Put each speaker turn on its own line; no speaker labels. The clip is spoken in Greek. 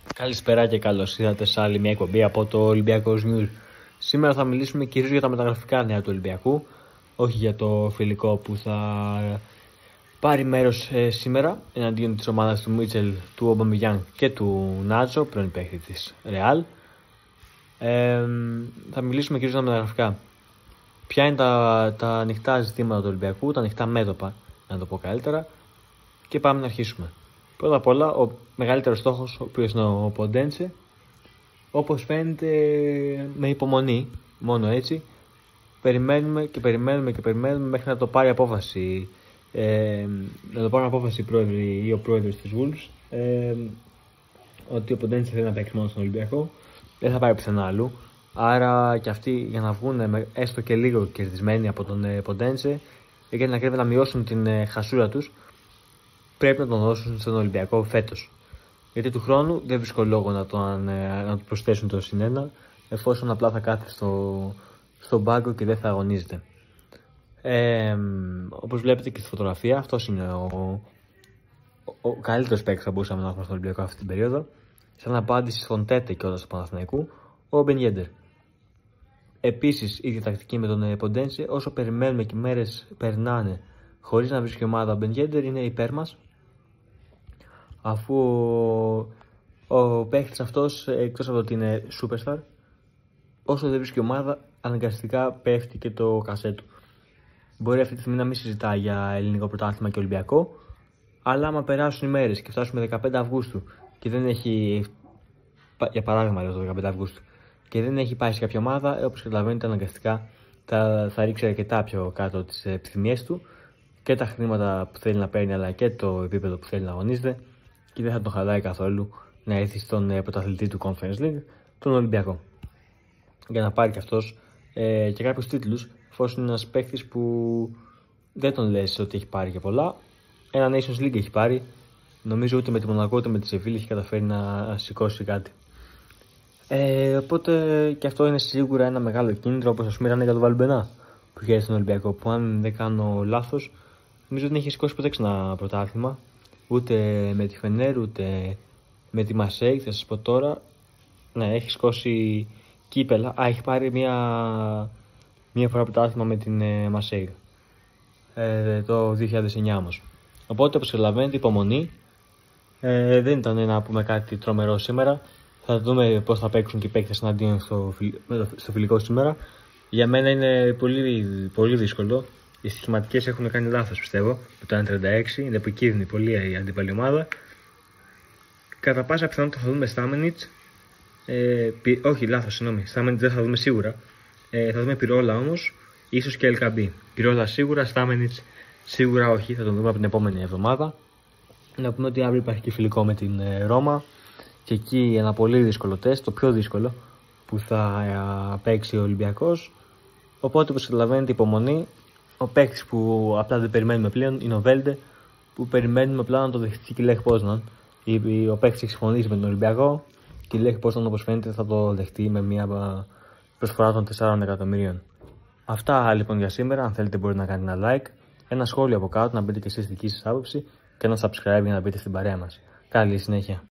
Καλησπέρα και καλώς ήρθατε σε άλλη μια εκπομπή από το Ολυμπιακός News. Σήμερα θα μιλήσουμε κυρίως για τα μεταγραφικά νέα του Ολυμπιακού, όχι για το φιλικό που θα πάρει μέρος σήμερα εναντίον της ομάδας του Μίτσελ, του Ομπαμεγιάνγκ και του Νάτσο, πρώην παίκτη της Ρεάλ. Θα μιλήσουμε κυρίως για τα μεταγραφικά. Ποια είναι τα ανοιχτά ζητήματα του Ολυμπιακού, τα ανοιχτά μέτωπα, να το πω καλύτερα, και πάμε να αρχίσουμε. Πρώτα απ' όλα, ο μεγαλύτερος στόχος, ο οποίος είναι ο Ποντένσε, όπως φαίνεται με υπομονή, μόνο έτσι, περιμένουμε μέχρι να το πάρει απόφαση, οι πρόεδροι ή ο πρόεδρος της Wolves, ότι ο Ποντένσε θέλει να παίξει μόνο στον Ολυμπιακό, δεν θα πάρει πουθενά αλλού. Άρα και αυτοί, για να βγουν έστω και λίγο κερδισμένοι από τον Ποντένσε, για να κρύβουν να μειώσουν την χασούρα τους, πρέπει να τον δώσουν στον Ολυμπιακό φέτος. Γιατί του χρόνου δεν βρίσκω λόγο να του προσθέσουν το συνένα, εφόσον απλά θα κάθεται στον πάγκο και δεν θα αγωνίζεται. Όπως βλέπετε και στη φωτογραφία, αυτός είναι ο καλύτερος παίκτης που θα μπορούσαμε να έχουμε στον Ολυμπιακό αυτή την περίοδο. Σαν απάντηση στον Τέτε και όλα του Παναθηναϊκού, ο Ben Yedder. Επίσης, η διατακτική με τον Ποντένσε, όσο περιμένουμε και μέρες περνάνε χωρίς να βρίσκει ομάδα ο Ben Yedder, είναι υπέρ μας. Αφού ο παίκτης αυτός, εκτός από ότι είναι superstar, όσο δεν βρίσκει ομάδα, αναγκαστικά πέφτει και το κασέ του. Μπορεί αυτή τη στιγμή να μην συζητά για ελληνικό πρωτάθλημα και Ολυμπιακό, αλλά άμα περάσουν οι μέρες και φτάσουμε 15 Αυγούστου και δεν έχει, για παράδειγμα το 15 Αυγούστου, και δεν έχει πάει σε κάποια ομάδα, όπως καταλαβαίνετε αναγκαστικά θα ρίξει αρκετά πιο κάτω τις επιθυμίες του και τα χρήματα που θέλει να παίρνει, αλλά και το επίπεδο που θέλει να αγωνίζεται, και δεν θα τον χαλάει καθόλου να έρθει στον πρωταθλητή του Conference League, τον Ολυμπιακό, για να πάρει και αυτός και κάποιους τίτλους, εφόσον είναι ένας παίκτης που δεν τον λες ότι έχει πάρει και πολλά. Ένα Nations League έχει πάρει, νομίζω ούτε με τη Μονακό ούτε με τη Σεβίλη έχει καταφέρει να σηκώσει κάτι. Οπότε και αυτό είναι σίγουρα ένα μεγάλο κίνητρο, όπως ας πούμε ήταν για τον Βαλμπενά που είχε έρθει στον Ολυμπιακό, που αν δεν κάνω λάθος, νομίζω δεν είχε σηκώσει ποτέ ξανά πρωτάθλημα, ούτε με τη Φενέρ ούτε με τη Μαρσέιγ. Θα σας πω τώρα, ναι, έχει σηκώσει κύπελα. Έχει πάρει μία φορά πρωτάθλημα με την Μαρσέιγ, το 2009 όμως. Οπότε, όπως καταλαβαίνετε, υπομονή. Δεν ήταν να πούμε κάτι τρομερό σήμερα. Θα δούμε πώς θα παίξουν και οι παίκτες εναντίον στο φιλικό σήμερα. Για μένα είναι πολύ, πολύ δύσκολο. Οι στοιχηματικές έχουν κάνει λάθος, πιστεύω. Με το 1.36 είναι επικίνδυνη πολύ η αντίπαλη ομάδα. Κατά πάσα πιθανότητα θα δούμε Στάμενιτς. Όχι, λάθος, συγγνώμη. Στάμενιτς δεν θα δούμε σίγουρα. Θα δούμε Πυρόλα όμως, ίσως και Ελκαμπή. Πυρόλα σίγουρα, Στάμενιτς σίγουρα όχι. Θα τον δούμε από την επόμενη εβδομάδα. Να πούμε ότι αύριο υπάρχει και φιλικό με την Ρώμα. Και εκεί ένα πολύ δύσκολο τεστ, το πιο δύσκολο που θα παίξει ο Ολυμπιακός. Οπότε, όπως καταλαβαίνετε, υπομονή. Ο παίκτης που απλά δεν περιμένουμε πλέον είναι ο Βέλντε, που περιμένουμε απλά να το δεχτεί και η Λεχ Πόσναν. Ο παίκτης έχει συμφωνήσει με τον Ολυμπιακό και η Λεχ Πόσναν, όπως φαίνεται, θα το δεχτεί με μια προσφορά των 4 εκατομμυρίων. Αυτά λοιπόν για σήμερα. Αν θέλετε, μπορείτε να κάνετε ένα like, ένα σχόλιο από κάτω, να μπείτε και εσείς δική σας άποψη και ένα subscribe για να μπείτε στην παρέα μας. Καλή συνέχεια.